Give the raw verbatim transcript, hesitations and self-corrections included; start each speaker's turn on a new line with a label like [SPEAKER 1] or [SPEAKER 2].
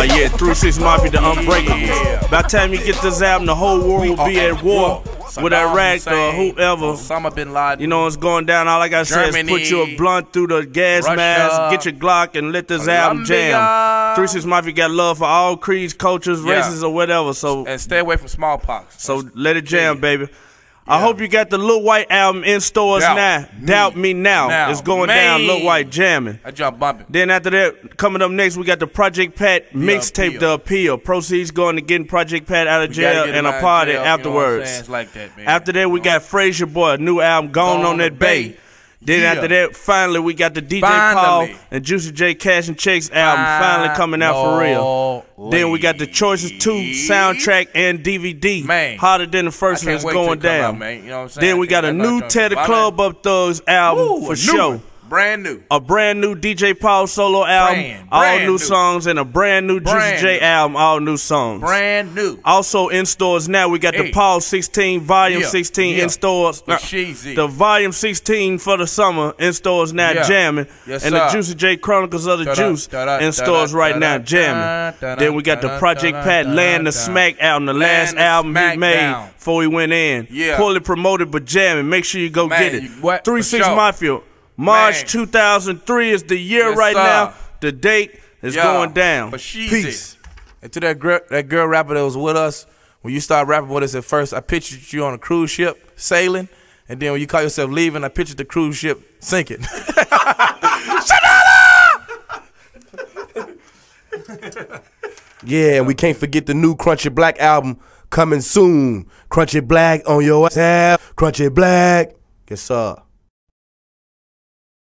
[SPEAKER 1] Uh, yeah, three six Mafia, the Unbreakables. By the time you get this album, the whole world will be at war with Iraq or whoever.
[SPEAKER 2] Osama bin Laden.
[SPEAKER 1] You know what's going down. All I gotta say is put you a blunt through the gas
[SPEAKER 2] Russia,
[SPEAKER 1] mask, get your Glock, and let this album jam. three six Mafia got love for all creeds, cultures,
[SPEAKER 2] Yeah.
[SPEAKER 1] races, or whatever. So
[SPEAKER 2] and stay away from smallpox.
[SPEAKER 1] So let it jam,
[SPEAKER 2] yeah.
[SPEAKER 1] baby. I hope you got the Lil White album in stores
[SPEAKER 2] Doubt
[SPEAKER 1] now.
[SPEAKER 2] Me.
[SPEAKER 1] Doubt Me Now.
[SPEAKER 2] Now.
[SPEAKER 1] It's going
[SPEAKER 2] Man.
[SPEAKER 1] down. Lil White jamming.
[SPEAKER 2] I jump bumping.
[SPEAKER 1] Then after that, coming up next, we got the Project Pat mixtape, The Appeal. Proceeds going to getting Project Pat out of
[SPEAKER 2] We
[SPEAKER 1] jail
[SPEAKER 2] get
[SPEAKER 1] and
[SPEAKER 2] him
[SPEAKER 1] a
[SPEAKER 2] out of
[SPEAKER 1] party
[SPEAKER 2] jail, you know what I'm
[SPEAKER 1] afterwards.
[SPEAKER 2] saying? It's like that, man.
[SPEAKER 1] After that, we got Frazier Boy, new album, Gone, on That Bay. Then
[SPEAKER 2] Yeah.
[SPEAKER 1] after that, finally, we got the D J
[SPEAKER 2] Finally.
[SPEAKER 1] Paul and Juicy J Cash and Checks album finally coming out for real. Then we got the Choices two soundtrack and D V D.
[SPEAKER 2] Man.
[SPEAKER 1] Hotter than the first
[SPEAKER 2] I
[SPEAKER 1] one
[SPEAKER 2] can't
[SPEAKER 1] is
[SPEAKER 2] wait
[SPEAKER 1] going
[SPEAKER 2] till it come
[SPEAKER 1] down.
[SPEAKER 2] out, man. You know what I'm saying?
[SPEAKER 1] Then we
[SPEAKER 2] I
[SPEAKER 1] got a
[SPEAKER 2] can't
[SPEAKER 1] new
[SPEAKER 2] wait
[SPEAKER 1] Teddy
[SPEAKER 2] till-
[SPEAKER 1] Club Up Thugs album
[SPEAKER 2] Ooh,
[SPEAKER 1] for
[SPEAKER 2] a new
[SPEAKER 1] sure.
[SPEAKER 2] one. Brand new.
[SPEAKER 1] A brand new D J Paul solo album,
[SPEAKER 2] Brand,
[SPEAKER 1] all
[SPEAKER 2] brand
[SPEAKER 1] new,
[SPEAKER 2] new.
[SPEAKER 1] songs, and a brand new
[SPEAKER 2] Brand
[SPEAKER 1] Juicy J
[SPEAKER 2] new.
[SPEAKER 1] album, all new songs.
[SPEAKER 2] Brand new.
[SPEAKER 1] Also in stores now, we got
[SPEAKER 2] Hey.
[SPEAKER 1] the Paul sixteen, Volume
[SPEAKER 2] Yeah,
[SPEAKER 1] sixteen
[SPEAKER 2] yeah.
[SPEAKER 1] in stores.
[SPEAKER 2] For Sheezy.
[SPEAKER 1] The Volume sixteen for the summer in stores now
[SPEAKER 2] Yeah.
[SPEAKER 1] jamming.
[SPEAKER 2] Yes,
[SPEAKER 1] and the
[SPEAKER 2] sir.
[SPEAKER 1] Juicy J Chronicles of the
[SPEAKER 2] Da-da,
[SPEAKER 1] Juice
[SPEAKER 2] da-da,
[SPEAKER 1] in
[SPEAKER 2] da-da,
[SPEAKER 1] stores right
[SPEAKER 2] da-da,
[SPEAKER 1] now jamming.
[SPEAKER 2] da-da,
[SPEAKER 1] Then we got the
[SPEAKER 2] da-da,
[SPEAKER 1] Project
[SPEAKER 2] da-da,
[SPEAKER 1] Pat
[SPEAKER 2] da-da,
[SPEAKER 1] Land the
[SPEAKER 2] da-da.
[SPEAKER 1] Smack album, the
[SPEAKER 2] Land
[SPEAKER 1] last
[SPEAKER 2] the
[SPEAKER 1] album he
[SPEAKER 2] Smack
[SPEAKER 1] made
[SPEAKER 2] down.
[SPEAKER 1] before he went in.
[SPEAKER 2] Yeah.
[SPEAKER 1] Poorly promoted but jamming. Make sure you go
[SPEAKER 2] Man,
[SPEAKER 1] get it.
[SPEAKER 2] you- what?
[SPEAKER 1] three six
[SPEAKER 2] For sure.
[SPEAKER 1] Mafia. March
[SPEAKER 2] Man.
[SPEAKER 1] two thousand three is the year
[SPEAKER 2] Yes,
[SPEAKER 1] right
[SPEAKER 2] sir.
[SPEAKER 1] now. The date is
[SPEAKER 2] Yeah.
[SPEAKER 1] going down.
[SPEAKER 2] For Sheezy.
[SPEAKER 1] Peace.
[SPEAKER 3] And to that girl, that girl rapper that was with us, when you started rapping with us at first, I pictured you on a cruise ship sailing, and then when you call yourself leaving, I pictured the cruise ship sinking. Yeah, and we can't forget the new Crunchy Black album coming soon. Crunchy Black on your ass, Crunchy Black. Yes, sir.